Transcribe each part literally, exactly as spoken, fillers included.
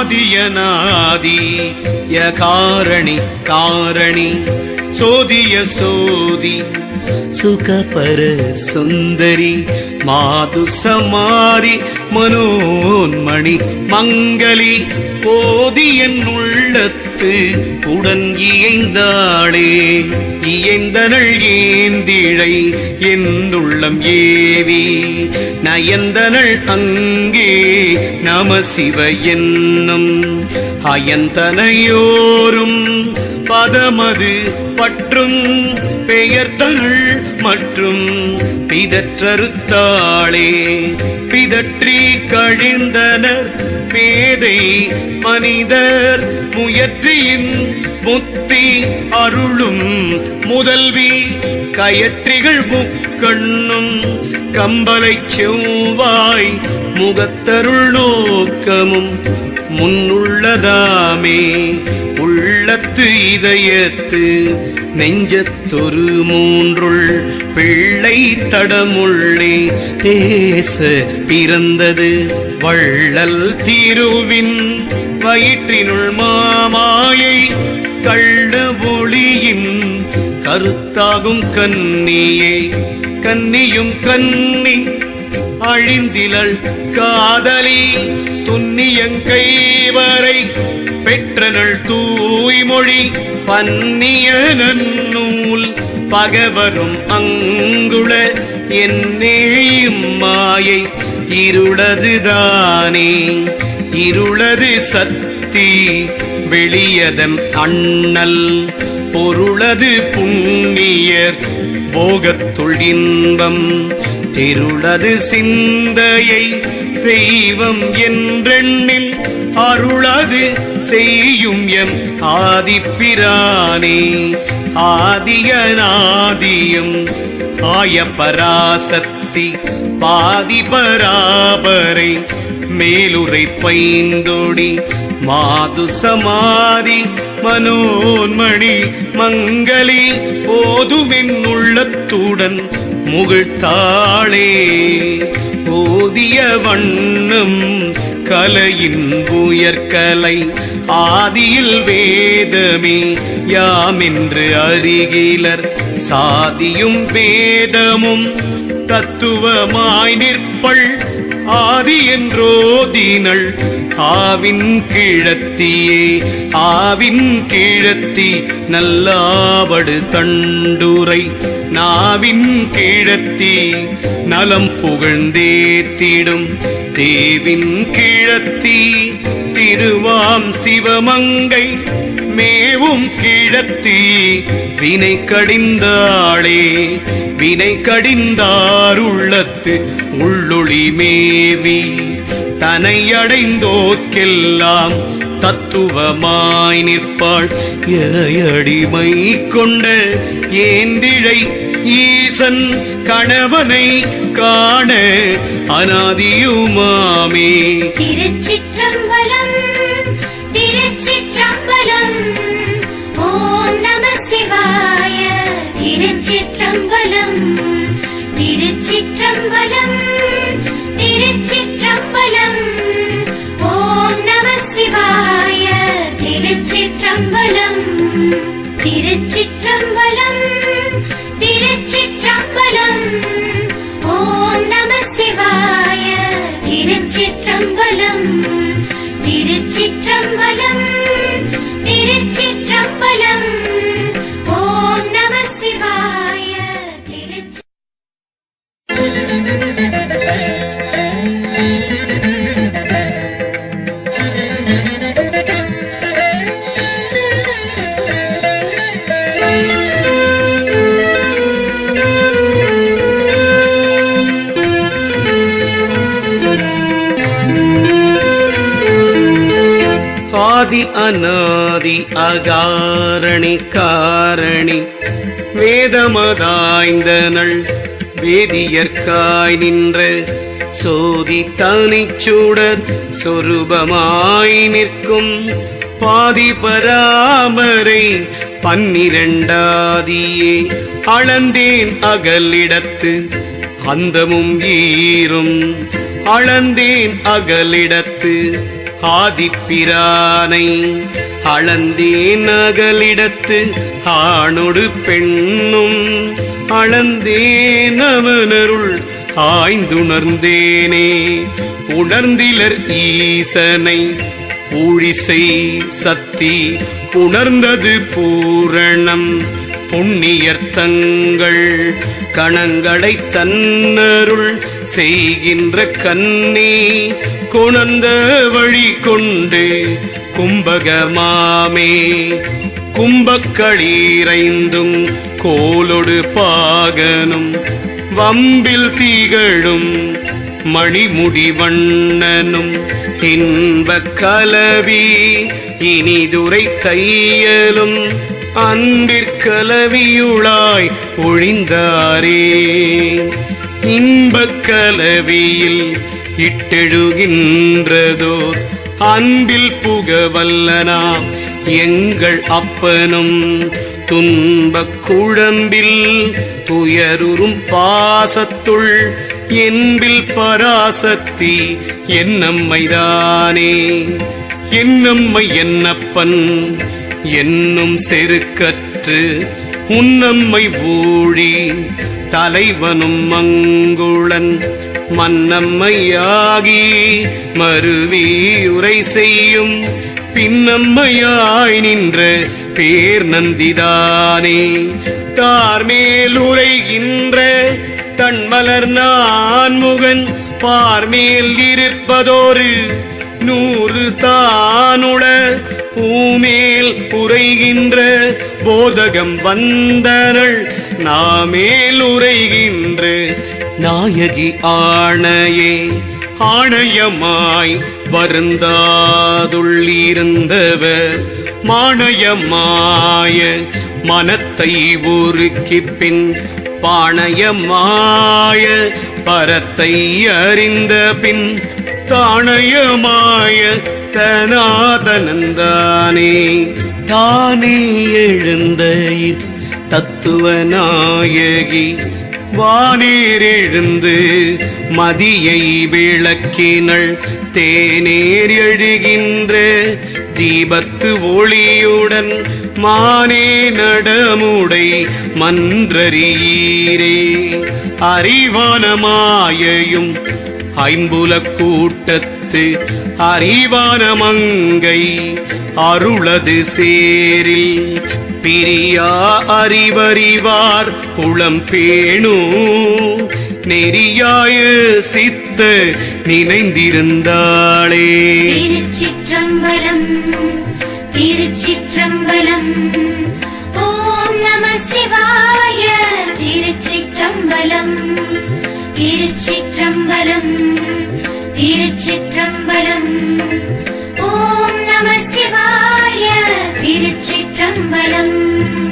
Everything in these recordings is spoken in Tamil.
ஆதியநாதி யகாரணி காரணி சோதிய சோதி சுகபர சுந்தரி மாது சமாரி மனோன்மணி மங்களி போதி என் உள்ளத்து உடன் இயைந்தாளே இயைந்தனள் ஏந்திழை என்னுள்ளம் ஏவி நயந்தனள் அங்கே நம சிவ என்னும் அயந்தனையோரும் பதமது பற்றும் பெயர்த்தனள் மற்றும் பிதற்றறுத்தாளே பிதற்றி கழிந்தனர் பேதை மனிதர் முயற்றியின் முத்தி அருளும் முதல்வி கயற்றிகள் முக்கண்ணும் கம்பலை செவ்வாய் முகத்தருள் நோக்கமும் முன்னுள்ளதாமே உள்ளத்து இதயத்து நெஞ்சத்தொரு மூன்றுள் பிள்ளை தடமுள்ளே பேச பிறந்தது வள்ளல் திருவின் வயிற்றினுள் மாமாயை கள்ள ஒளியின் கருத்தாகும் கன்னியே கன்னியும் கன்னி அழிந்திலள் காதலி துன்னியங்கைவரை பெற்றனள் தூய்மொழி பன்னிய நன்னூல் பகவரும் அங்குள என்னேயும் மாயை இருளதுதானே இருளது சக்தி வெளியதம் அண்ணல் பொருளது புண்ணியர் போகத்துள் இன்பம் திருளது சிந்தையை தெய்வம் என்றெண்ணில் அருளது செய்யும் எம் ஆதிப்பிரானே ஆதியநாதியும் ஆய பராசக்தி பாதி பராபரை மேலுரை பைந்தொடி மாது சமாதி மனோன்மணி மங்களி போதுமென் உள்ளத்துடன் முகிழ்த்தாளே ஓதிய வண்ணம் கலையின் உயர்கலை ஆதியில் வேதமே யாமென்று அறிகிலர் சாதியும் வேதமும் தத்துவமாய் நிற்பள் ஆதி என்றோதினள் ஆவின் கிழத்தியே ஆவின் கிழத்தி நல்லாவடு தண்டுரை நாவின் கிழத்தி நலம் புகழ்ந்தேத்திடும் தேவின் கிழத்தி திருவாம் சிவமங்கை மேவும் கிழத்தி வினை கடிந்தாளே வினை கடிந்தாருள்ளத்து உள்ளொளி மேவி தனை அடைந்தோர்க்கெல்லாம் தத்துவமாய் நிற்பாள் எனையடிமை கொண்ட ஏந்திழை ஈசன் கணவனை காண அநாதியுமாமே. திருச்சிற்றம்பலம் திருச்சிற்றம்பலம் ஓம் நம சிவாய. திருச்சிற்றம்பலம் திருச்சிற்றம்பலம் திருச்சிற்றம்பலம் ஓம் நம சிவாய. திருச்சிற்றம்பலம் திருச்சிற்றம்பலம் திருச்சிற்றம்பலம் ஓம் நம சிவாய. திருச்சிற்றம்பலம் திருச்சிற்றம்பலம் திருச்சிற்றம்பலம் ஓம் நம சிவாய. திருச்சி ஆதி அநாதி அகாரணி காரணி வேதமதாய்ந்தனள் வேதியற்காய் நின்ற சோதி தனிச்சுடர் சொரூபமாய் நிற்கும் பாதி பராமரை பன்னிரண்டாதியே அளந்தேன் அகலிடத்து அந்தமும் ஈரும் அளந்தேன் அகலிடத்து ஆதிப்பிரானை அளந்தேன் அகலிடத்து ஆணொடு பெண்ணும் அளந்தேன் அவனருள் ஆய்ந்துணர்ந்தேனே. உணர்ந்திலர் ஈசனை ஊழிசை சக்தி உணர்ந்தது பூரணம் புண்ணியர் தங்கள் கணங்களை தன்னருள் செய்கின்ற கண்ணே. கொணர்ந்த வழி கொண்டு கும்பகமாமே கும்பக்களீரைந்தும் கோலொடு பாகனும் வம்பில் திகழும் மணிமுடி வண்ணனும் இன்பக் கலவி இனிதுரை தையலும் அன்பிற்கலவியுளாய் ஒழிந்தாரே. இன்பக் கலவியில் இட்டெழுகின்றதோர் அன்பில் புகவல்லனாம் எங்கள் அப்பனும் துன்பக் குழம்பில் துயருறும் பாசத்துள் என்பில் பராசக்தி என்னம்மைதானே. என்னம்மை என்னப்பன் என்னும் செருக்கற்று உன்னம்மை ஊழி தலைவனும் மங்குளன் மன்னம்மையாகி மருவி உரை செய்யும் பின்னம்மையாய் நின்ற பேர் நந்திதானே. தார்மேல் உரைகின்ற தன்மலர் நான்முகன் பார்மேல் இருப்பதோரு நூறு தானுள பூமேல் உரைகின்ற போதகம் வந்தனள் நாமேல் உரைகின்ற நாயகி ஆணையே. ஆணையமாய் வருந்தாதுள்ளிருந்தவர் மாணயமாய மனத்தை உருக்கிப் பின் பாணயமாய பரத்தை அறிந்த பின் தாணயமாய தனாதனந்தானே. தானே எழுந்த தத்துவ நாயகி வானேர் எழுந்து மதியை விளக்கினள் தேனேர் எழுகின்ற தீபத்து ஒளியுடன் மானே நடமுடை மன்றரீரே. அறிவான மாயையும் ஐம்புல கூட்டத்து அறிவான மங்கை அருளது சேரில் பிரியா அறிவறிவார் குளம் பேணு நெறியாய சித்த நினைந்திருந்தாளே. திருச்சிற்றம்பலம் திருச்சிற்றம்பலம் ஓம் நம சிவாய. திருச்சிற்றம்பலம் திருச்சிற்றம்பலம் திருச்சிற்றம்பலம் ஓம் நம சிவாய. திருச்சிற்றம்பலம்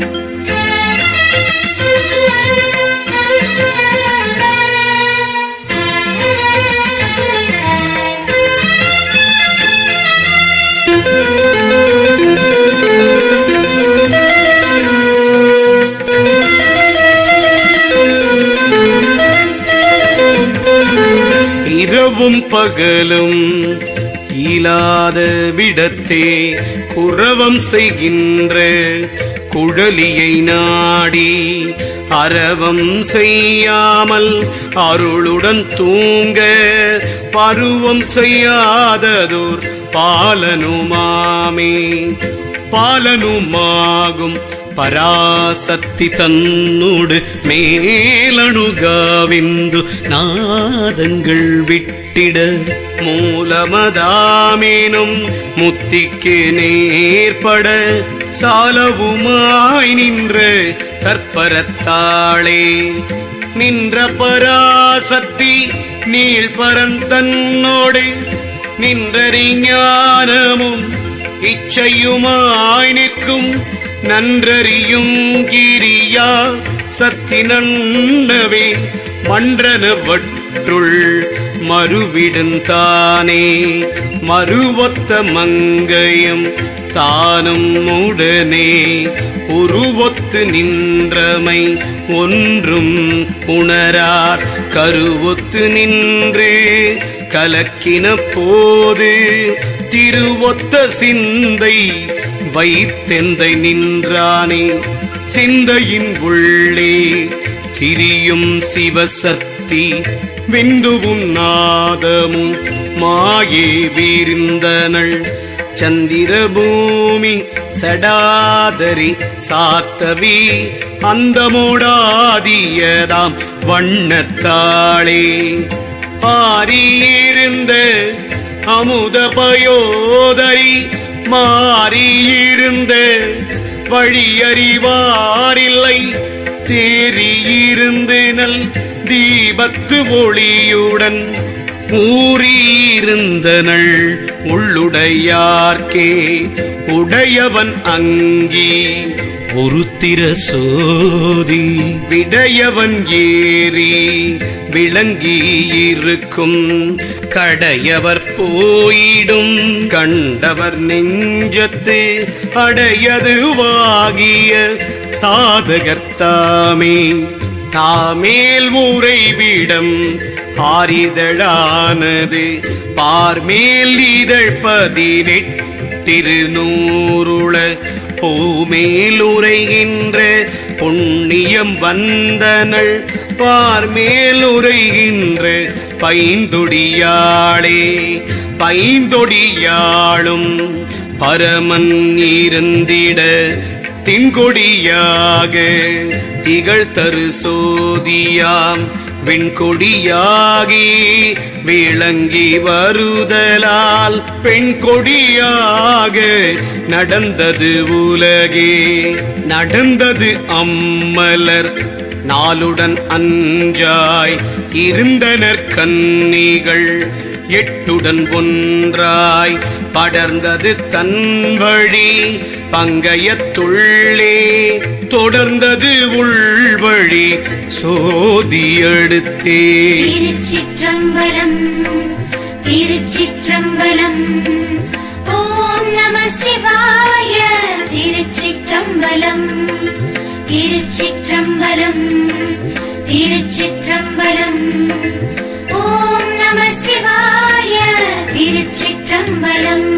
இரவும் பகலும் இயலாத விடத்தே குரவம் செய்கின்ற குழலியை நாடி அரவம் செய்யாமல் அருளுடன் தூங்க பருவம் செய்யாததோர் பாலனுமாமே. பாலனுமாகும் பராசக்தி தன்னோடு மேலணுகாவிந்து நாதங்கள் விட்டிட மூலமதாமேனும் முத்திக்கு நேர்பட சாலவுமாய் நின்ற தற்பரத்தாளே. நின்ற பராசக்தி நீள்பரன் தன்னோடு நின்றறிஞானமும் இச்சையுமாய் நிற்கும் நன்றறியும் கிரியா சக்தி நன்னவே மன்றனவற்றுள் மறுவிடுந்தானே. மறுவொத்த மங்கையும் தானும் உடனே உருவொத்து நின்றமை ஒன்றும் உணரார் கருவொத்து நின்று கலக்கின போது திருவொத்த சிந்தை வைத்தெந்தை நின்றானே சிந்தையின் உள்ளே திரியும் சிவசக்தி விந்துவும் நாதமும் மாயே வீரிந்தனள் சந்திர பூமி சடாதரி சாத்தவி அந்தமோடாதியதாம் வண்ணத்தாளே ஆரியிருந்த அமுத பயோதரி மாறியிருந்த வழியறிவாரில்லை தேறியிருந்து நல் தீபத்து ஒளியுடன் ஊறியிருந்தனள் உள்ளுடையார்க்கே உடையவன் அங்கி ஒருத்திர சோதி விடையவன் ஏறி விளங்கியிருக்கும் கடையவர் போயிடும் கண்டவர் நெஞ்சத்து அடையதுவாகிய சாதகர்த்தாமே தாமேல் உறைவிடம் ஆரிதழானது பார்மேல் இதழ் பதினெட்டிருநூறுள பூமேல் உரைகின்ற புண்ணியம் வந்தனள் பார்மேல் உரைகின்ற பைந்தொடியாளே பைந்தொடியாளும் பரமன் இருந்திட தின்கொடியாக திகழ் தரு சோதியாம் வெண்கொடியாகி விளங்கி வருதலால் பெண் கொடியாக நடந்தது உலகே நடந்தது அம்மலர் நாளுடன் அஞ்சாய் இருந்தனர் கன்னிகள் எட்டுடன் ஒன்றாய் படர்ந்தது தன் வழி பங்கயத்துள்ளே தொடர்ந்தது உள்வழி சோதியடுத்தே திருச்சிற்றம்பலம் திருச்சிற்றம்பலம் ஓம் நம சிவாய திருச்சிற்றம்பலம் திருச்சிற்றம்பலம் திருச்சிற்றம்பலம் ஓம் நம சிவாய திருச்சிற்றம்பலம்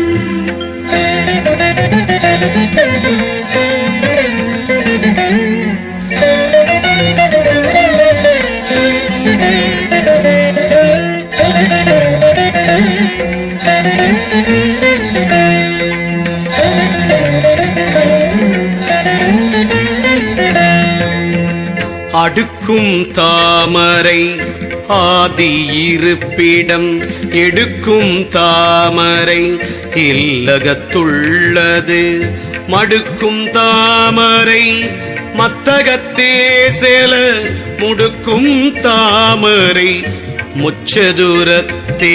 அடுக்கும் தாமரை ஆதி இருப்பிடம் எடுக்கும் தாமரை இல்லகத்துள்ளது மடுக்கும் தாமரை மத்தகத்தே செல முடுக்கும் தாமரை முச்சதுரத்தே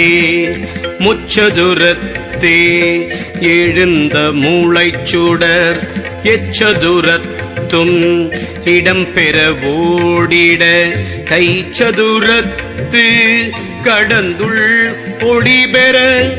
முச்சதுரத்தே எழுந்த மூளைச்சுடர் எச்சதுரத்தும் இடம்பெற ஓடிட கைச்சதுரத்து கடந்துள் ஒளிபெற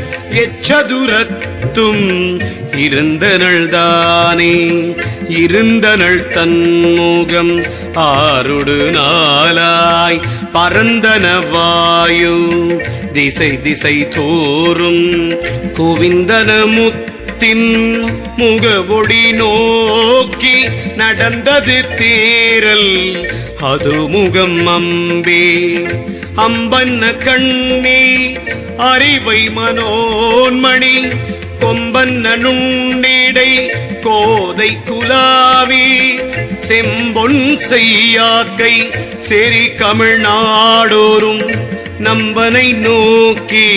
எச்சதுரத்தும் இருந்தனள் தானே இருந்தனள் தன்முகம் ஆருடு நாளாய் பரந்தன வாயு திசை திசை தோறும் குவிந்தன முத்தின் முகவொடி நோக்கி நடந்தது தேரல் அது முகம் அம்பே அம்பன்ன கண்ணே அறிவை மனோன்மணி கொம்பன்ன நுண்ணிடை கோதை குலாவி செம்பொன் செய்யாக்கை செறி கமிழ்நாடோறும் நம்பனை நோக்கி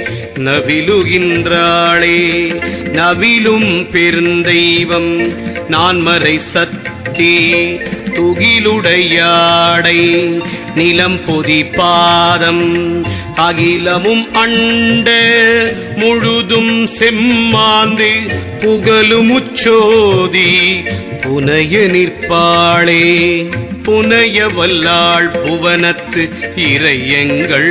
நவிலுகின்றாளே நவிலும் பெருந்தெய்வம் நான்மறை சத்தி துகிலுடையாடை நிலம் பொதி பாதம் அகிலமும் அண்ட முழுதும் செம்மாந்து புகழுமுச்சோதி புனைய நிற்பாளே புனைய வல்லாள் புவனத்து இறையங்கள்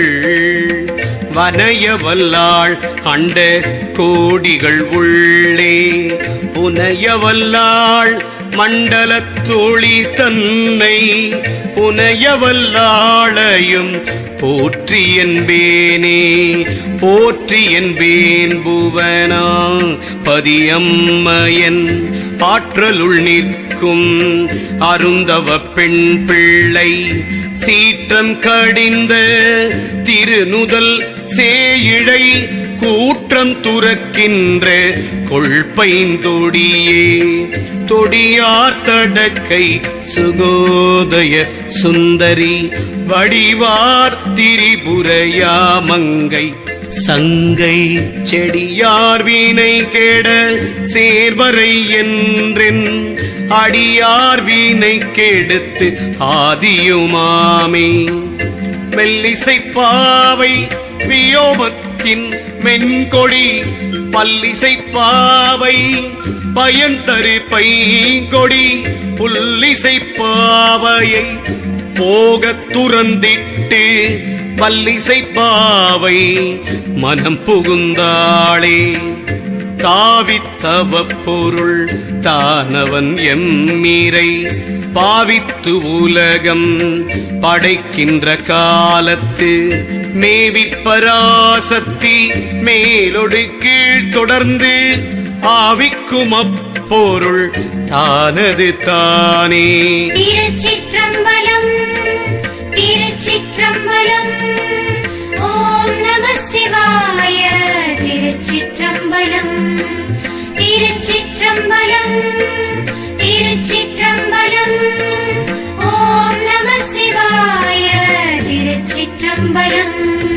வனைய வல்லாள் அண்ட கோடிகள் உள்ளே புனைய வல்லாள் மண்டலத்தொளி தன்னை புனையவல்லாளையும் போற்றி என்பேனே போற்றி என்பேன் புவனா பதியம்மையன் ஆற்றலுள் நிற்கும் அருந்தவ பெண் பிள்ளை சீற்றம் கடிந்த திருநுதல் சேயிழை கூற்றம் துறக்கின்ற கொள்பைந்தொடியே தொடியார் தடக்கை சுகோதய சுந்தரி வடிவார் திரிபுரையாமங்கை சங்கை செடியார் வீணை கேட சேர்வரை என்றென் அடியார் வீணை கெடுத்து ஆதியுமாமே மெல்லிசை பாவை வியோமத்தின் மென்கொடி பல்லிசை பாவை பயன்தரு பைங்கொடி புல்லிசை பாவையை போகத் துறந்திட்டு பல்லிசை பாவை மனம் புகுந்தாளே தாவித்தவ பொருள் தானவன் எம்மீரை பாவித்து உலகம் படைக்கின்ற காலத்து மேவி பராசக்தி மேலொடு கீழ் தொடர்ந்து ஆவிக்கும் அப்பொருள் தானது தானே. திருச்சிற்றம்பலம் திருச்சிற்றம்பலம் ஓம் நம சிவாய. திருச்சிற்றம்பலம் திருச்சிற்றம்பலம் திருச்சிற்றம்பலம் ஓம் நம சிவாய. திருச்சிற்றம்பலம்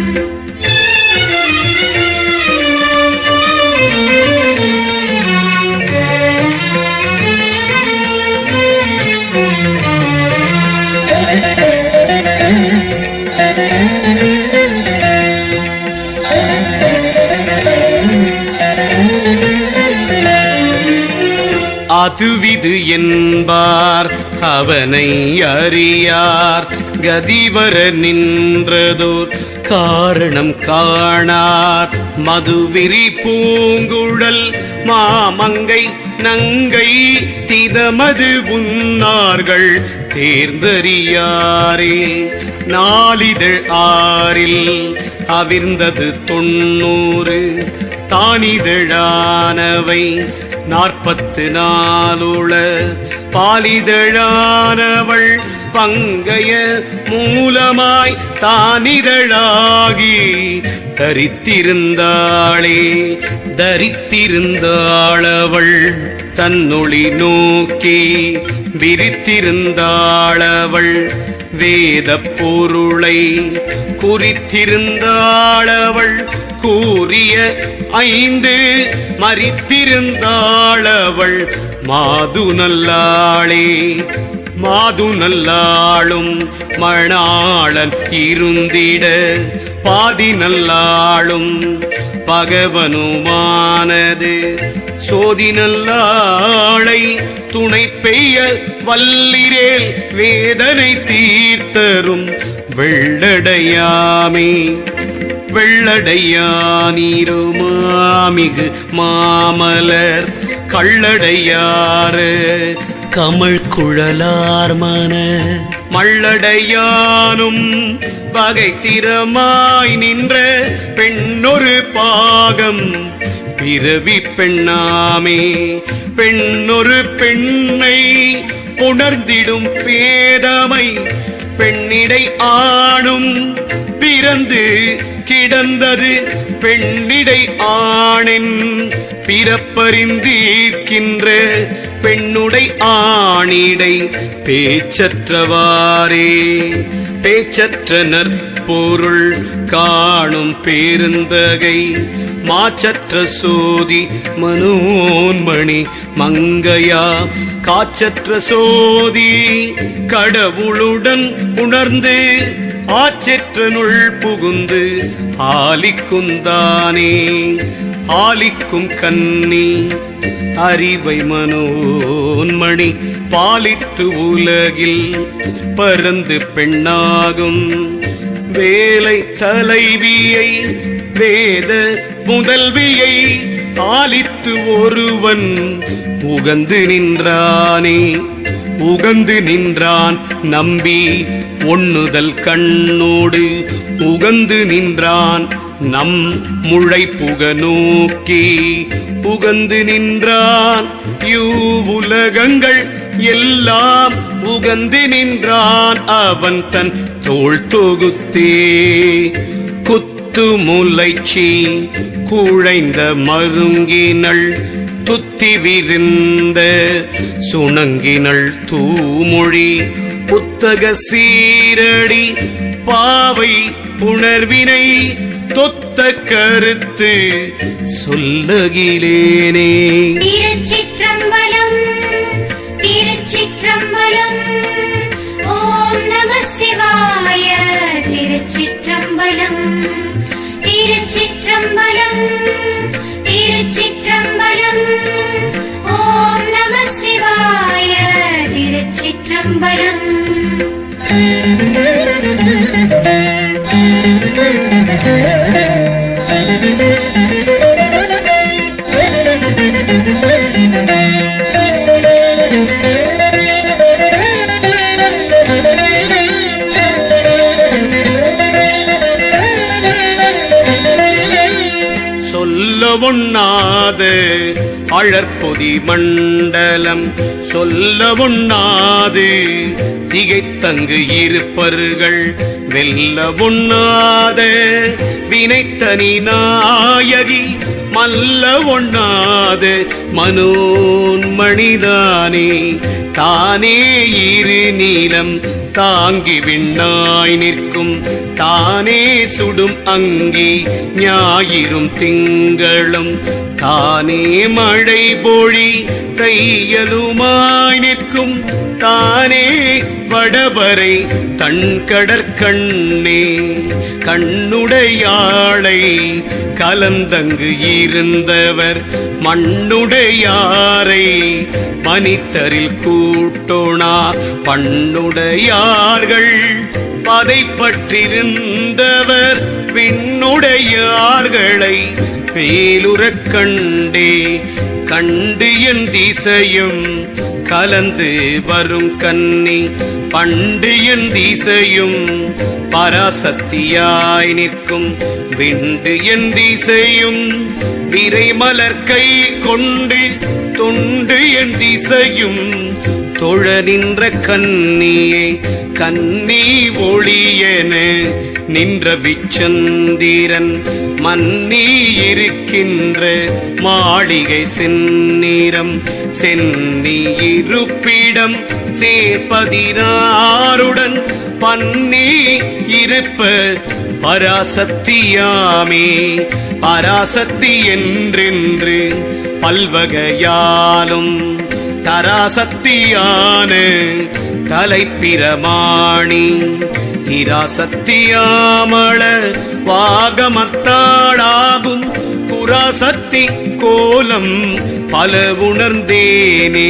அதுவிது என்பார் அவனை அறியார் கதிவர நின்றதோர் காரணம் காணார் மதுவிரி பூங்குழல் மாமங்கை நங்கை திதமது உன்னார்கள் தேர்ந்தறியாரே. நாளிதழ் ஆறில் அவிர்ந்தது தொன்னூறு தானிதழானவை நாற்பத்து நாலுள பாலிதழானவள் பங்கைய மூலமாய் தானிதழாகி தரித்திருந்தாளே. தரித்திருந்தாளவள் தன்னொளி நோக்கி விரித்திருந்தாளவள் வேத பொருளை குறித்திருந்தாளவள் கூறிய ஐந்து மறித்திருந்தாளவள் மாது நல்லாளே. மாது நல்லாளும் மணாளன் இருந்திட பாதி நல்லாளும் பகவனுமானது சோதி நல்லாளை துணை பெய்ய வல்லிரேல் வேதனை தீர்த்தரும் வெள்ளடையாமே. வெள்ளடையானீருமாமிகு மாமலர் கள்ளடையாறு கமழ் குழலார் மன மள்ளடையானும் வகை திறமாய் நின்ற பெண்ணொரு பாகம் பிறவி பெண்ணாமே. பெண்ணொரு பெண்ணை உணர்ந்திடும் பேதமை பெண்ணிடை ஆணும் பிறந்து கிடந்தது பெண்ணிடை ஆணின் பிறப்பறிந்தீர்க்கின்ற பெண்ணுடை ஆணிடை பேச்சற்றவாறே. பேச்சற்ற நற்பொருள் காணும் பேருந்தகை மாச்சற்ற சோதி மனோன்மணி மங்கையா காச்சற்ற சோதி கடவுளுடன் உணர்ந்து ஆச்செற்றனுள் புகுந்து ஆலிக்குந்தானே. ஆலிக்கும் கன்னி அறிவை மனோன்மணி பாலித்து உலகில் பரந்து பெண்ணாகும் வேலை தலைவியை வேத முதல்வியை ஆலித்து ஒருவன் உகந்து நின்றானே. உகந்து நின்றான் நம்பி ஒண்ணுதல் கண்ணோடு உகந்து நின்றான் நம் முளை புக நோக்கி உகந்து நின்றான் யூவுலகங்கள் எல்லாம் உகந்து நின்றான் அவன் தன் தோள் தொகுத்தே. குத்து முளைச்சி குழைந்த மருங்கினள் துத்தி விரிந்த சுணங்கினள் தூமொழி புத்தக சீரடி பாவை புணர்வினை தொத்த கருத்து சொல்லகிலேனே. திருச்சிற்றம்பலம் திருச்சிற்றம்பலம் ஓம் நம சிவாய. திருச்சிற்றம்பலம் திருச்சிற்றம்பலம் திருச்சிற்றம்பலம் ஓம் நம சிவாய. திருச்சிற்றம்பலம். சொல்ல ஒண்ணாத அழற்பொதி மண்டலம் சொல்ல ஒண்ணாது திகைத்தங்கு இருப்பர்கள் வெல்ல ஒண்ணாத வினைத்தனி நாயகி மல்ல ஒண்ணாத மனோன்மணிதானே. தானே இரு நீலம் தாங்கி விண்ணாய் நிற்கும் தானே சுடும் அங்கி ஞாயிறும் திங்களும் தானே மழை பொழி கையலுமாய் நிற்கும் தானே வடவரை தன்கடற்கண்ணே. கண்ணுடையாளை கலந்தங்கு இருந்தவர் மண்ணுடையாரை மனிதரில் கூட்டோனா பண்ணுடையார்கள் பதை பற்றிருந்தவர் விண்ணுடையார்களை மேலுறக் கண்டே. கண்டு என் திசையும் கலந்து வரும் கன்னி பண்டு என் திசையும் பராசக்தியாய் நிற்கும் விண்டு என் திசையும் விரைமலர் கை கொண்டு தொண்டு என் திசையும் தொழ நின்ற கன்னியே. கன்னி ஒளியென நின்ற விச்சந்திரன் மன்னி இருக்கின்ற மாளிகை செந்நிறம் சென்னி இருப்பிடம் சேர்ப்பதினாருடன் பன்னி இருப்ப பராசக்தியாமே. பராசக்தி என்றென்று பல்வகையாலும் தராசக்தியான தலைப்பிரமாணி இராசக்தியாமள வாகமத்தாளாகும் குராசக்தி கோலம் பல உணர்ந்தேனே.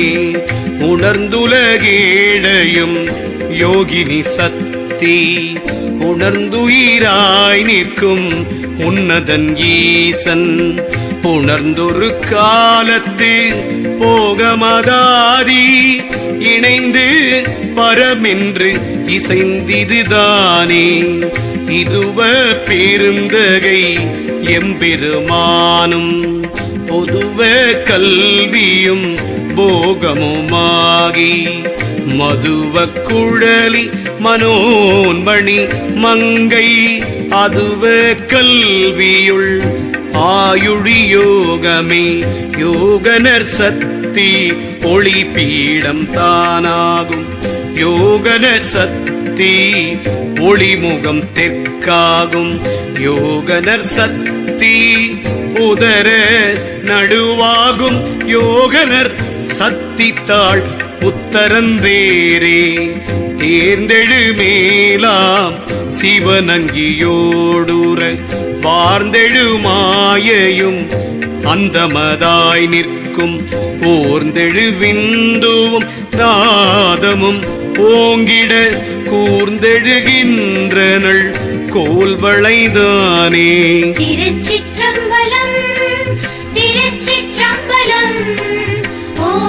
உணர்ந்துலகேழையும் யோகினி சக்தி உணர்ந்துயிராய் நிற்கும் உன்னதன் ஈசன் உணர்ந்தொரு காலத்து போகமதாதி இணைந்து பரமென்று இசைந்திதுதானே. இதுவ பெருந்தகை எம்பெருமானும் பொதுவ கல்வியும் போகமுமாகி மதுவ குழலி மனோன்மணி மங்கை அதுவ கல்வியுள் ஆயுழி யோகமே. யோகனர் சக்தி ஒளி பீடம் தானாகும் யோகன சக்தி ஒளிமுகம் தெற்காகும் யோகனர் சக்தி உதர நடுவாகும் யோகனர் சக்தி தாழ் உத்தரந்தேரே. தேர்ந்தெழு மேலாம் சிவனங்கியோடுற வார்ந்தெழு மாயையும் அந்தமதாய் நிற்கும் ஓர்ந்தெழு விந்துவும் நாதமும் ஓங்கிட கூர்ந்தெழுகின்றனள் கோல்வளைதானே. திருச்சிற்றம்பலம் திருச்சிற்றம்பலம் ஓம்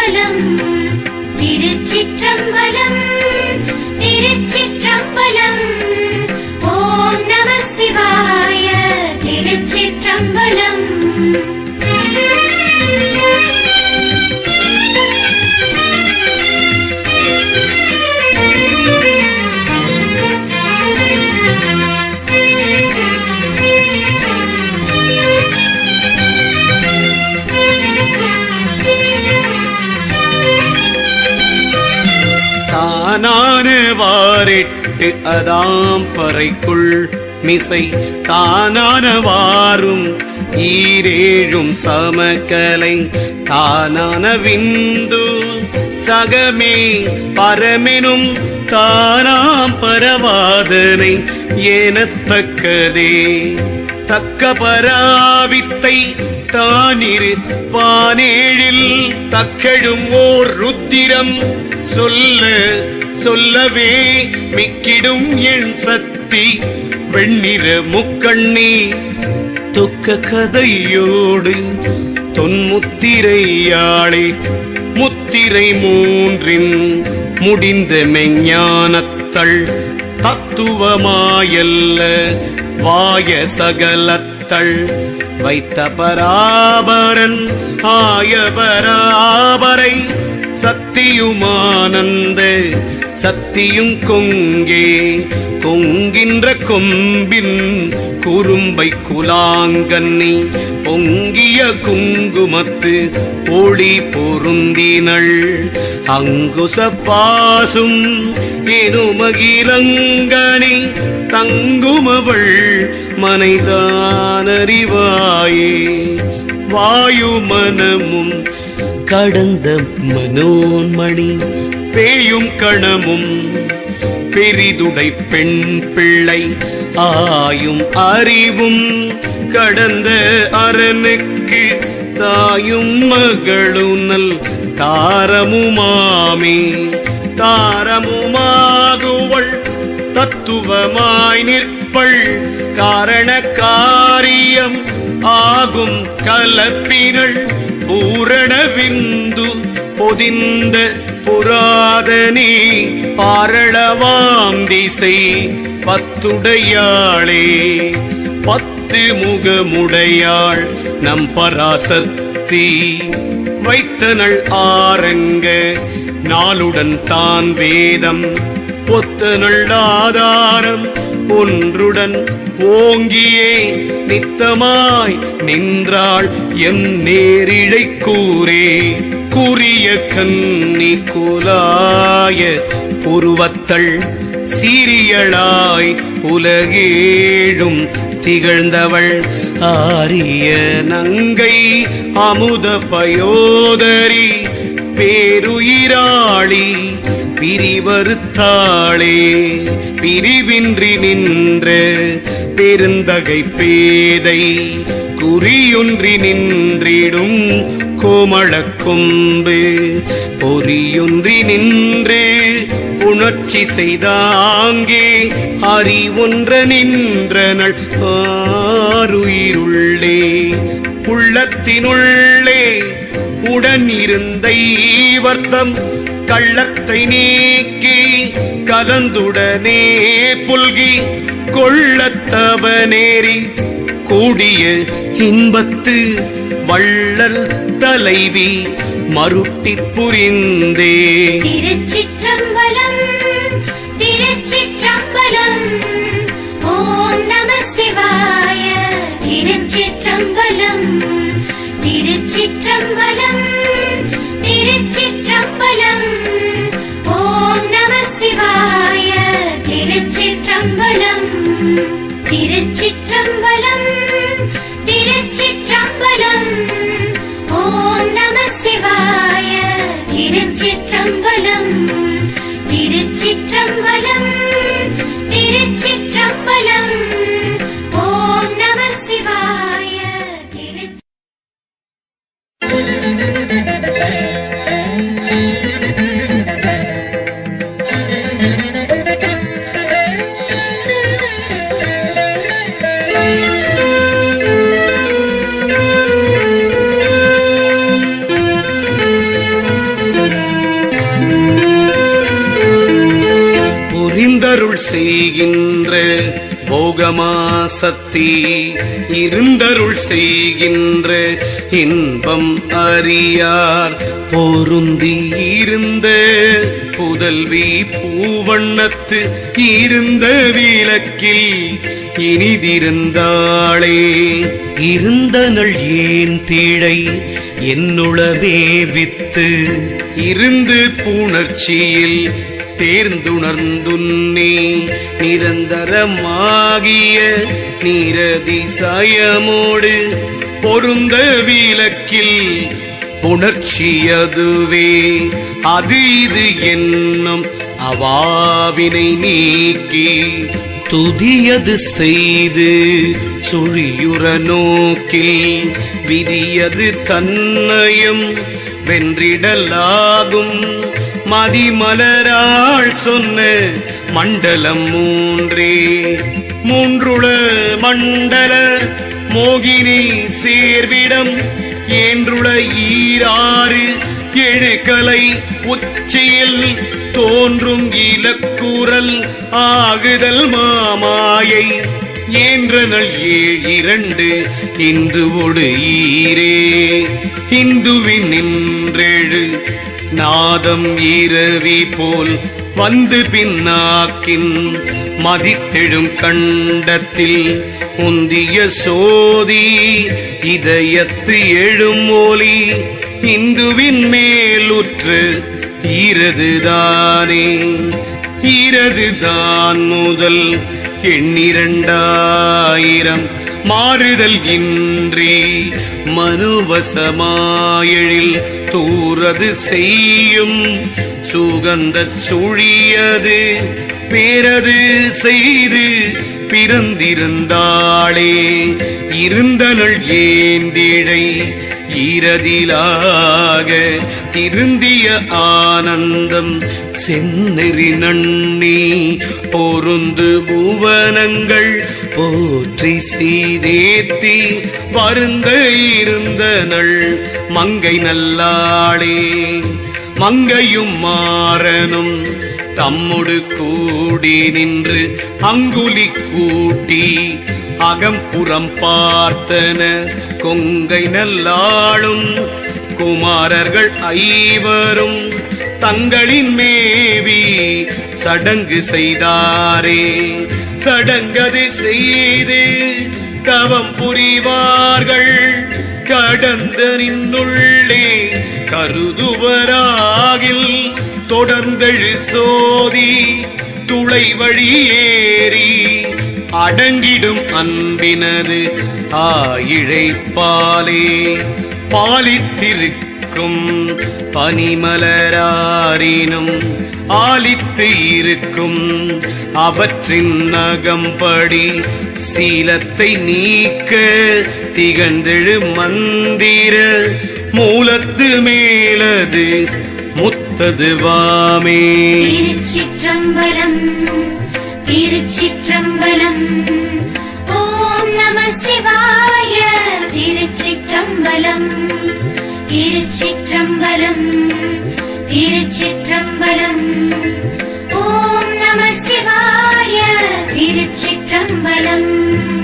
திருச்சிற்றம்பலம் திருச்சிற்றம்பலம் திருச்சிற்றம்பலம் ஓம் நம சிவாய திருச்சிற்றம்பலம் தானானவாரெட்டு அதாம் பறைக்குள் மிசை தானானவாறும் ஈரேழும் சமக்கலை தானான விந்து சகமே பரமெனும் தானாம் பரவாதனை எனத்தக்கதே தக்க பராவித்தை தானிரு பானேழில் தக்கழும் ஓர் ருத்திரம் சொல்ல சொல்லவே மிக்கிடும் என் சக்தி வெண்ணிற முக்கண்ணி துக்க கதையோடு தொன்முத்திரையாளே முத்திரை மூன்றின் முடிந்த மெஞ்ஞானத்தள் தத்துவமாயல்ல வாய சகலத்தள் வைத்த பராபரன் ஆய பராபரை சத்தியுமானந்த சத்தியும் கொங்கே கொங்கின்ற கொம்பின் குறும்பை குலாங்கன்னி பொங்கிய குங்குமத்து ஒளி பொருந்தினள் அங்குச பாசும் எனுமகிலங்கனி தங்குமவள் மனைதானறிவாயே வாயு மனமும் கடந்த மனோன்மணி பேயும் கணமும் பெரிதுடை பெண் பிள்ளை ஆயும் அறிவும் கடந்த அரனுக்கு தாயும் மகளுநல் தாரமுமாமே தாரமுமாகுவள் தத்துவமாய் நிற்பள் காரண காரியம் ஆகும் கலப்பினள் பூரண விந்து பொதிந்த புராதனே பாரளவாம் திசை பத்துடையாளே பத்து முகமுடையாள் நம் பராசக்தி வைத்தனள் ஆரங்க நாளுடன் தான் வேதம் ஒத்தனள் ஆதாரம் ஒன்றுடன் ஓங்கியே நித்தமாய் நின்றாள் எம் நேரிழை கூரே கூறிய கன்னி குலாய புருவத்தள் சீரியளாய் உலகேழும் திகழ்ந்தவள் ஆரிய நங்கை அமுத பயோதரி பேருயிராளி பிரிவறுத்தாளே பிரிவின்றி நின்ற பெருந்தகை பேதை குறியொன்றி நின்றிடும் கோமள கொம்பு பொறியொன்றி நின்று உணர்ச்சி செய்தாங்கே அறிவொன்ற நின்றனள் ஆருயிருள்ளே உள்ளத்தினுள்ளே உடன் இருந்த வர்த்தம் கள்ளத்தை நீக்கி கலந்துடனே புல்கி கொள்ளத்தவனேறி கூடிய இன்பத்து வள்ளல் தலைவி மருட்டி புரிந்தே திருச்சிற்றம்பலம் திருச்சிற்றம்பலம் ஓம் நம சிவாய திருச்சிற்றம்பலம் திருச்சிற்றம்பலம் திருச்சிற்றம்பலம் ஓம் நம சிவாய திருச்சிற்றம்பலம் திருச்சிற்றம்பலம் திருச்சிற்றம்பலம் ஓம் நம சிவாய திருச்சிற்றம்பலம் இருந்தருள் செய்கின்ற போகமாசக்தி இருந்தருள் செய்கின்ற இன்பம் அறியார் பொருந்தி இருந்த புதல்வி பூவண்ணத்து இருந்த விளக்கில் இனிதிருந்தாளே இருந்தனள் ஏன் தீழை என்னுளவே வித்து இருந்து புணர்ச்சியில் தேர்ந்துணர்ந்துன்னே நிரந்தரமாகிய நீரதிசயமோடு பொருந்த விளக்கில் புணர்ச்சியதுவே அது இது என்னும் அவாவினை நீக்கி துதியது செய்து சுழியுற நோக்கில் விதியது தன்னையும் வென்றிடலாகும் மதிமலராள் சொன்ன மண்டலம் மூன்றே மூன்றுள மண்டல மோகினி சேர்விடம் ஏன்றுள ஈராறு எழுக்கலை உச்சியில் தோன்றும் இலக்குரல் ஆகுதல் மாமாயை ஏன்றனள் ஏழ் இரண்டு இந்து ஒடு ஈரே இந்துவின் நின்றேழு நாதம் இரவி போல் வந்து பின்னாக்கின் மதித்தெழும் கண்டத்தில் உந்திய சோதி இதயத்து எழும் ஒலி இந்துவின் மேலுற்று ஈரதுதானே ஈரதுதான் முதல் எண்ணிரண்டாயிரம் மாறுதல் இன்றி மனுவசமாயழில் தூரது செய்யும் சுகந்த சுழியது பேரது செய்து பிறந்திருந்தாளே இருந்தனள் ஏந்திழை ஈரதிலாக திருந்திய ஆனந்தம் செந்நெறி நன்னி பொருந்து புவனங்கள் போற்றி சீதேத்தி வருந்த இருந்தனள் மங்கை நல்லாளே மங்கையும் மாறனும் தம்முடு கூடி நின்று அங்குலி கூட்டி அகம்புறம் பார்த்தன கொங்கை நல்லாளும் குமாரர்கள் ஐவரும் தங்களின் மேவி சடங்கு செய்தாரே சடங்கது செய்து தவம் புரிவார்கள் கடந்த நின்னுள்ளே கருதுவராகில் தொடர்ந்தெழு சோதி துளை வழியேறி அடங்கிடும் அன்பினது ஆயிழைப்பாலே பாலித்திருக்கும் பனிமலராரினும் ஆலித்து இருக்கும் அவற்றின் நகம்படி சீலத்தை நீக்க திகழ்ந்தெழு மந்திர மூலத்து மேலது முத்தது வாமே திருச்சிற்றம்பலம் திருச்சிற்றம்பலம் ஓம் நம சிவாய திருச்சிற்றம்பலம் திருச்சிற்றம்பலம் திருச்சிற்றம்பலம் ஓம் நம சிவாய திருச்சிற்றம்பலம்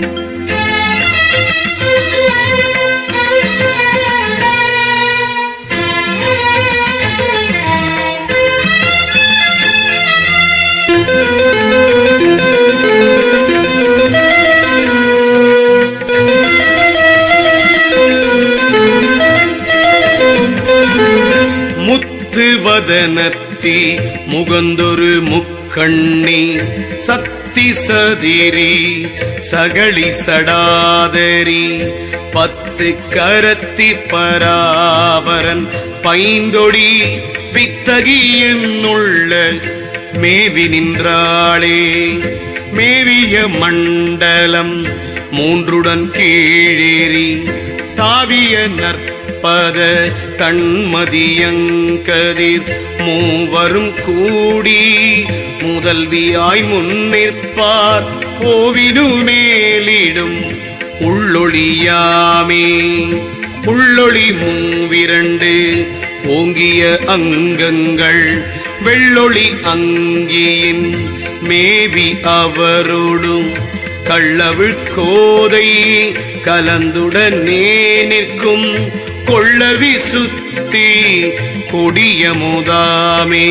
வதனத்தி முகந்தொரு முக்கண்ணி சத்தி சதிரி சகளி சடாதரி பத்து கரத்தி பராபரன் பைந்தொடி வித்தகி என்னுள்ள மேவி நின்றாளே மேவிய மண்டலம் மூன்றுடன் கீழேறி தாவிய நற்ப பத தன்மதியங்கதிர் மூவரும் கூடி முதல்வியாய் முன்னிற்பார் ஓவிடு மேலிடும் உள்ளொளியாமே உள்ளொளி மூவிரண்டு ஓங்கிய அங்கங்கள் வெள்ளொளி அங்கியின் மேவி அவரோடும் கள்ளவிழ் கோதை கலந்துடனே நிற்கும் கொள்ளவி சுத்தி கொடியமுதாமே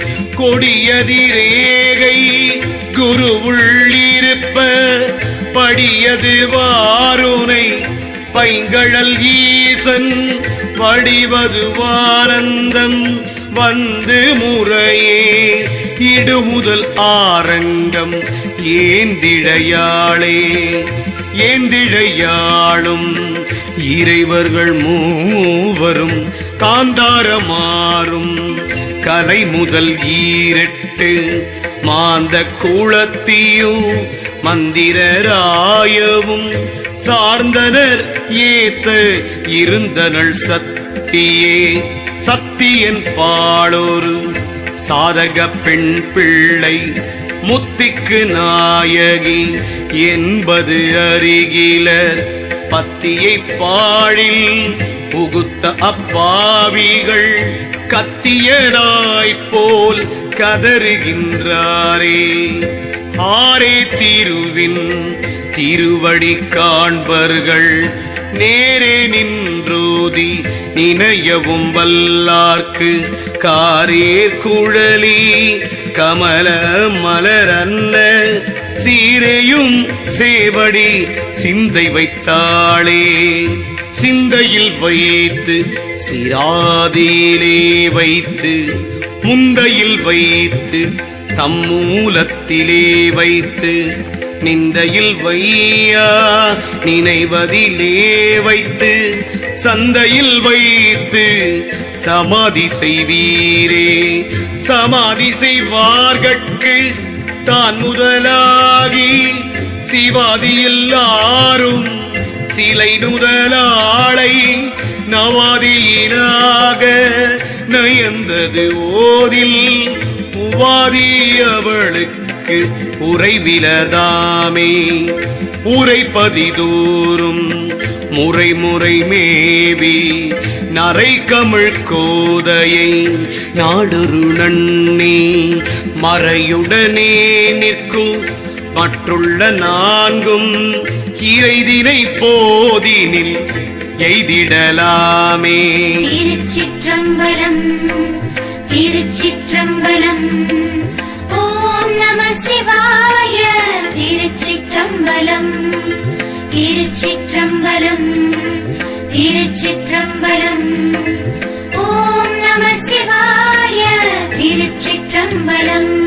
கொடியதிரேகை குரு உள்ளிருப்ப படியது வாருனை பைங்கழல் ஈசன் வடிவது வானந்தம் வந்து முறையே இடுமுதல் ஆரங்கம் ஏந்திழையாளே ஏந்திழையாளும் இறைவர்கள் மூவரும் காந்தாரமாறும் கலை முதல் ஈரெட்டு மாந்த குளத்தியும் மந்திரராயவும் சார்ந்தனர் ஏத்த இருந்தனள் சத்தியே சத்தியன் பாடோரு சாதக பெண் பிள்ளை முத்திக்கு நாயகி என்பது அருகிலர் பத்தியை பாழில் புகுத்த அப்பாவிகள் கத்தியதாய் போல் கதறுகின்றாரே ஆரே திருவின் திருவடி காண்பர்கள் நேரே நின்றோதி நினையவும் வல்லார்க்கு காரேர் குழலி கமல மலரன்ன சீரையும் சேவடி சிந்தை வைத்தாளே சிந்தையில் வைத்து சிராதியிலே வைத்து முந்தையில் வைத்து சம்மூலத்திலே வைத்து நிந்தையில் வையா நினைவதிலே வைத்து சந்தையில் வைத்து சமாதி செய்வீரே சமாதி செய்வார்கட்கு தான் முதலாகி சிவாதி எல்லாரும் சிலை நுதலாளை நவாதியினாக நயந்தது ஓதில் உவாதி அவளுக்கு உறைவிலதாமே உரைப்பதிதோறும் முறை முறை மேவி நரை கமிழ் கோதையை நாடொரு நன்னி மறையுடனே நிற்கும் மற்றுள்ள நான்கும் இறைதினை போதினில் எய்திடலாமே. திருச்சிற்றம்பலம் திருச்சிற்றம்பலம் ஓம் நம சிவாய. திருச்சிற்றம்பலம் திருச்சிற்றம்பலம் திருச்சிற்றம்பலம் ஓம் நம சிவாய. திருச்சிற்றம்பலம்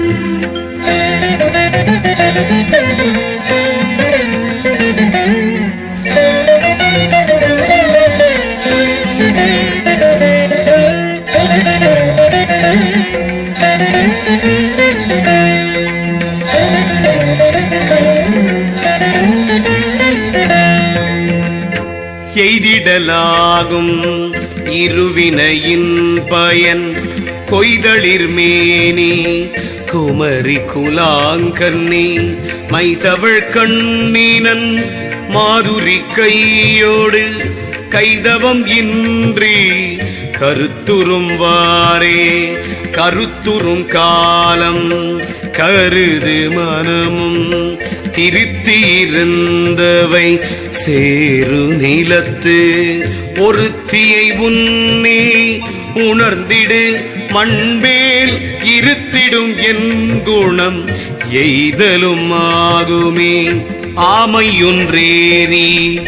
எய்திடலாகும் இருவினையின் பயன் கொய்தளிர் மேனி குமரி குலாங்கண்ணி மைதவள் கண்ணினன் மாதுரி கையோடு கைதவம் இன்றி கருத்துறும் வாரே கருத்துறும் காலம் கருது மனமும் திருத்தியிருந்தவை சேரு நிலத்து ஒருத்தியை உன்னே உணர்ந்திடு மண்பேல் இருத்திடும் என் குணம் எய்தலும் ஆகுமே. ஆமையொன்றேறி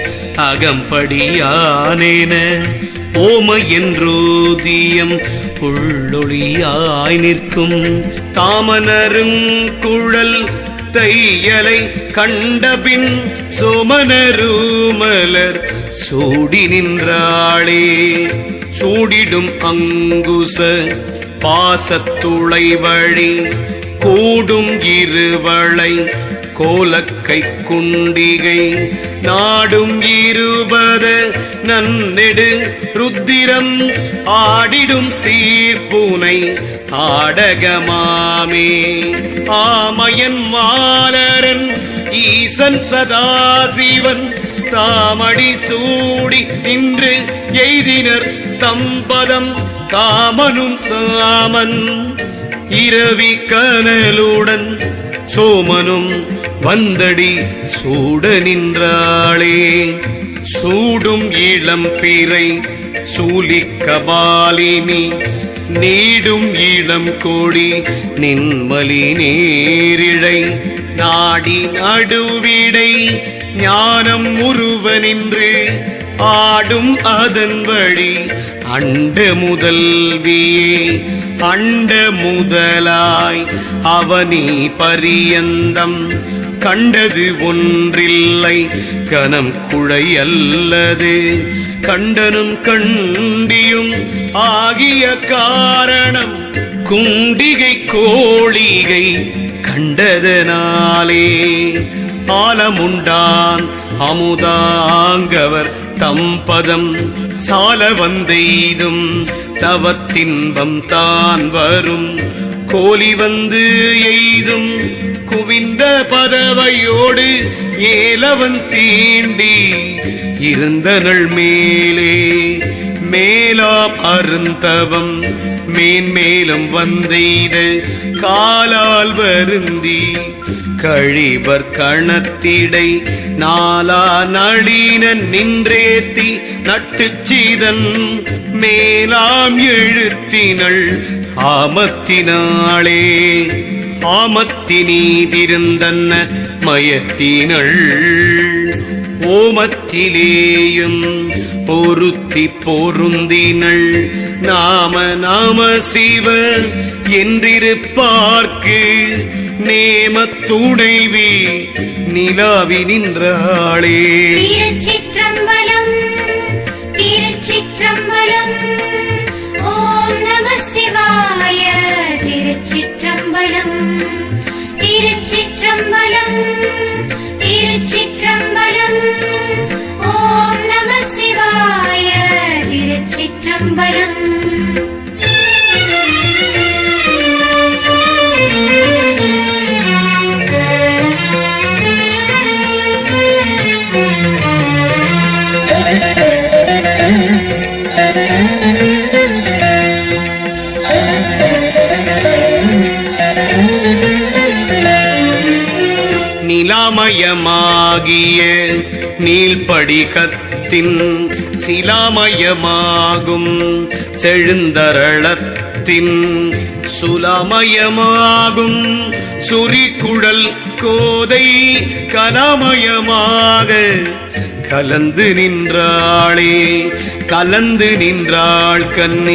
அகம்படியானேன ஓமை என்றோதியம் உள்ளொளியாய் நிற்கும் தாமனரும் குழல் தையலை கண்டபின் சோமனருமலர் சூடி நின்றாளே. சூடிடும் அங்குச பாசத்துளை வழி கூடும் இருவளை கோலக்கை குண்டிகை நாடும் இருபத நன்னெடு ருத்திரம் ஆடிடும் சீர்பூனை ஆடகமாமே. ஆமையன் மாலரன் ஈசன் சதாசிவன் தாமடி சூடி நின்று எய்தினர் தம்பதம் காமனும் சாமன் இரவி கனலுடன் சோமனும் வந்தடி சூட நின்றாளே. சூடும் இளம் பிறை சூலிக்கபாலினி நீடும் இளம் கோடி நின்மலி நேரிழை நாடி நடுவிடை ஞானம் உருவ நின்று ஆடும் அதன் வழி அண்ட முதல்வியே. அண்ட முதலாய் அவனி பரியந்தம் கண்டது ஒன்றில்லை கனம் குழை அல்லது கண்டனும் கண்டியும் ஆகிய காரணம் குண்டிகை கோழிகை கண்டதனாலே. ஆலமுண்டான் அமுதாங்கவர் தம்பதம் சால வந்தெய்தும் தவத்தின்பம் தான் வரும் கோலி வந்து எய்தும் குவிந்த பதவையோடு ஏலவன் தீண்டி இருந்தனள் மேலே. மேலாம் அருந்தவம் மேன்மேலும் வந்தெய்த காலால் வருந்தி கழிவர் கணத்திடை நாலா நளினன் நின்றேத்தி நட்டுச்சீதன் மேலாம் எழுத்தினள் ஆமத்தினாளே. ஆமத்தினீதிருந்தன்ன மயத்தினள் ஓமத்திலேயும் பொருத்தி பொருந்தினள் நாம நாம சிவ என்றிருப்பார்க்கு நேமத்துணைவி நிலாவி நின்றாளே. திருச்சிற்றம்பலம் திருச்சிற்றம்பலம் ஓம் நம சிவாய. திருச்சிற்றம்பலம் திருச்சிற்றம்பலம் திருச்சிற்றம்பலம் ஓம் நம சிவாய. திருச்சிற்றம்பலம் நிலாமயமாகிய நீள்படிகத்தின் சிலாமயமாகும் செழுந்தரளத்தின் சுலாமயமாகும் சுரிக்குழல் கோதை கலாமயமாக கலந்து நின்றாளே. கலந்து நின்றாள் கன்னி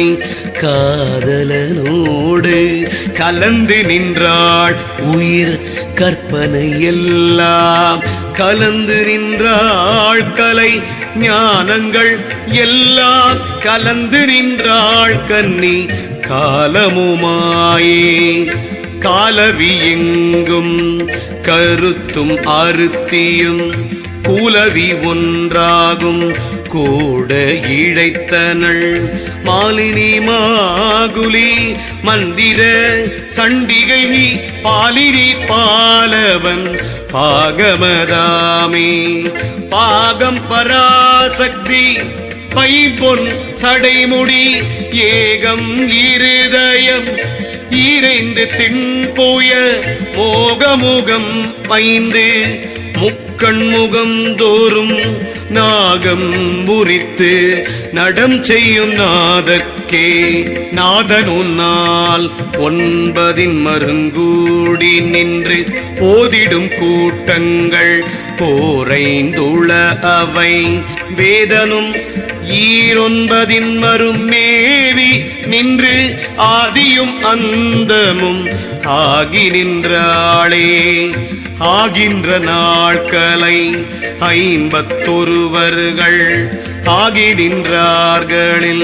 காதலனோடு கலந்து நின்றாள் உயிர் கற்பனை எல்லாம் கலந்து நின்றாள் கலை ஞானங்கள் எல்லாம் கலந்து நின்றாள் கன்னி காலமுமாயே. காலவி எங்கும் கருத்தும் அருத்தியும் கூலவி ஒன்றாகும் கூட இழைத்தனள் மாலினி மாகுலி மந்திர சண்டிகை பாலினி பாலவன் பாகமதாமே. பாகம் பராசக்தி பைம்பொன் சடைமுடி ஏகம் இருதயம் ஈரைந்து தின்போய மோகமுகம் பைந்து முக்கண்முகம் தோறும் நாகம் புரித்து நடம் செய்யும் நாதற்கே. நாதனுன்னால் ஒன்பதின் மருங்கூடி நின்று ஓதிடும் கூட்டங்கள் போரைந்துள அவை வேதனும் ஈரொன்பதின் மரும் மேவி நின்று ஆதியும் அந்தமும் ஆகி நின்றாளே. ஆகின்ற நாட்களை ஐம்பத்தொருவர்கள் ஆகி நின்றார்களில்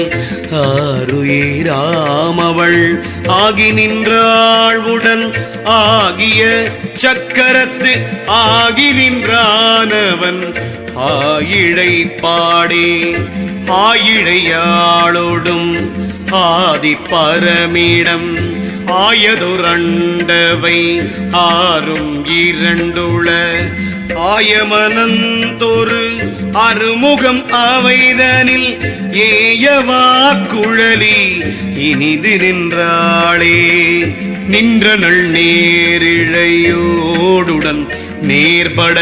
ஆருயிராமவள் ஆகி நின்றாள் உடன் ஆகிய சக்கரத்து ஆகி நின்றானவன் ஆயிழை பாடே. ஆயிழையாளோடும் ஆதி பரமிடம் ஆயதுரண்டவை ஆறும் இரண்டுள ஆயமனந்தொரு அருமுகம் அவைதனில் ஏயவா குழலி இனிது நின்றாளே. நின்றனள் நேரிழையோ தோடுடன் நேர்பட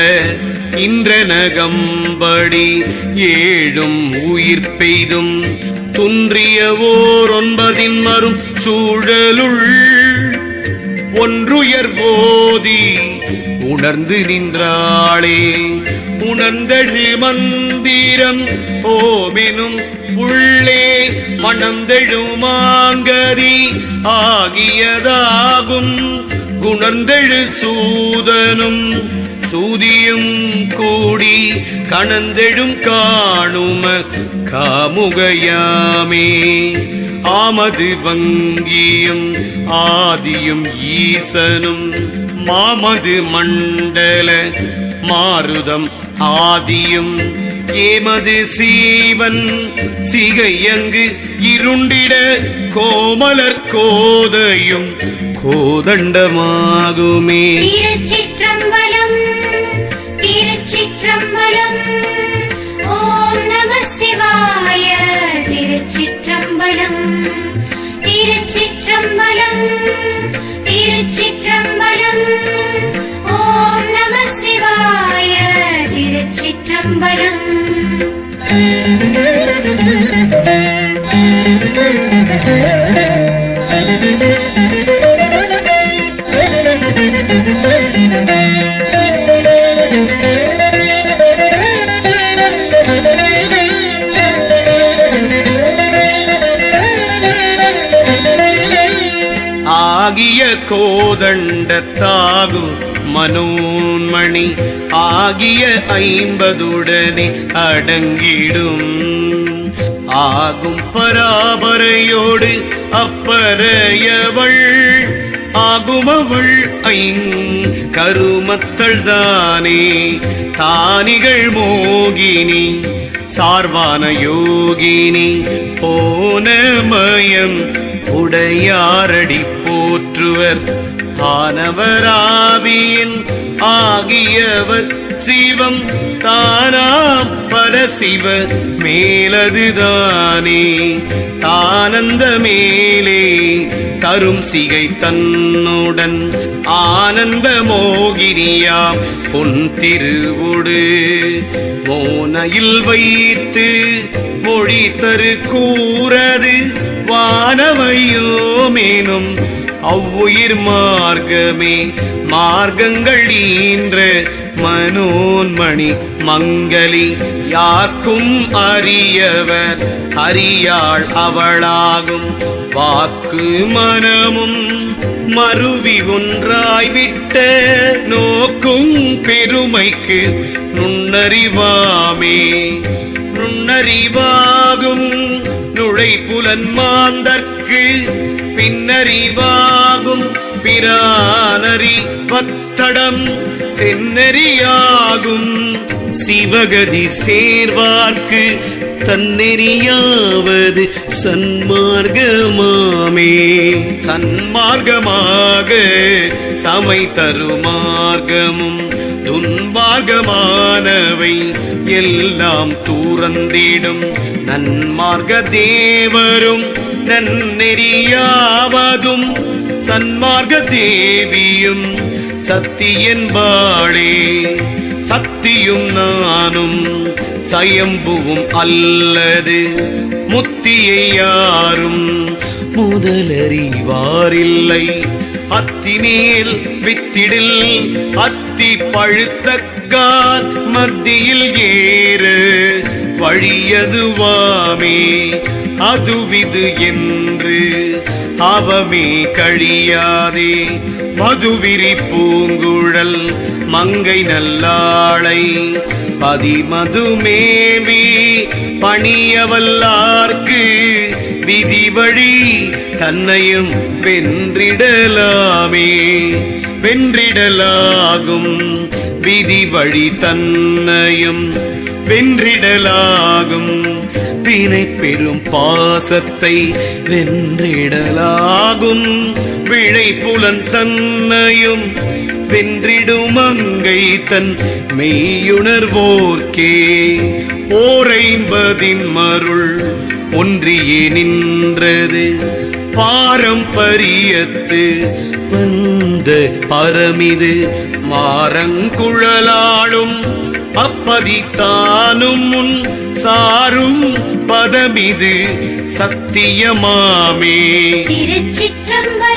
இன்றனகம்படி ஏழும் உயிர் பெய்தும் துன்றியவோர் ஒன்பதின் மரும் சூழலுள் ஒன்றுயர் போதி உணர்ந்து நின்றாளே. உணர்ந்தழு மந்திரம் ஓமெனும் உள்ளே மணந்தெழுமாங்கதி ஆகியதாகும் குணர்ந்தெழு சூதனும் சூதியும் கூடி கணந்தெழும் காணும காமுகையாமே. ஆமது வங்கியும் ஆதியும் ஈசனும் மாமது மண்டல மாருதம் ஆதியும் ஏமது சீவன் சிகையங்கு இருண்டிட கோமலர் கோதையும் கோதண்டமாகுமே. திருச்சிற்றம்பலம் திருச்சிற்றம்பலம் ஓம் நம சிவாய. திருச்சிற்றம்பலம் திருச்சிற்றம்பலம் திருச்சிற்றம்பலம் ஓம் நம சிவாய. திருச்சிற்றம்பலம். ஆகிய கோதண்டத்தாகு மனோன்மணி ஆகிய ஐம்பதுடனே அடங்கிடும் ஆகும் பராபரையோடு அப்பறையவள் ஆகுமவள் ஐங் கருமத்தள் தானே. தானிகள் மோகினி சார்வான யோகினி போனமயம் உடையாரடி போற்றுவர் ஆனவராவியின் ஆகியவர் சிவம் தானாம் பரசிவ மேலதுதானே. தானந்த மேலே தரும் சிகை தன்னுடன் ஆனந்த மோகினியாம் பொன் திருவுடு மோனையில் வைத்து மொழி தரு கூறது வானவையோமேனும் அவ்வுயிர் மார்க்கமே. மார்க்கங்கள் ஈன்ற மனோன்மணி மங்களி யார்க்கும் அறியவர் அறியாள் அவளாகும். வாக்கு மனமும் மருவி ஒன்றாய்விட்ட நோக்கும் பெருமைக்கு நுண்ணறிவாமே. நுண்ணறிவாகும் நுழைப்புலன் மாந்தர்க்கு பின்னறிவாகும் பிரானறி பத்தடம் செந்நெறியாகும் சிவகதி சேர்வார்க்கு தன்னெறியாவது சன்மார்க்கமாமே. சன்மார்க்கமாக சமை தருமார்க்கமும் துன்மார்க்கமானவை எல்லாம் தூரந்திடும் நன்மார்க்க தேவரும் நன்னெறியாவதும் சன்மார்க்க தேவியும் சத்தியன்பாளே. சத்தியும் நானும் சயம்புவும் அல்லது முத்தியை யாரும் முதலறிவாரில்லை. அத்திமேல் வித்திடில் அத்தி பழுத்தக்கால் மத்தியில் ஏறு வழியதுவாமே. அதுவிது என்று அவமே கழியாதே. மதுவிரி பூங்குழல் மங்கை நல்லாளை பதிமதுமேவி பணியவல்லார்க்கு விதி வழி தன்னையும் வென்றிடலாமே. வென்றிடலாகும் விதி வழி தன்னையும் வென்றிடலாகும். வினை பெரும் பாசத்தை வென்றிடலாகும். விழை புலன் தன்னையும் வென்றிடும் அங்கை தன் மெய்யுணர்வோர்க்கே. ஓரைம்பதின் மருள் ஒன்றியே நின்றது பாரம்பரியத்து வந்த பரமிது மாரங்குழலாளும் அப்பதித்தானும் முன் சாரும் பதமிது சத்தியமாமே. திருச்சிற்றம்பலம்.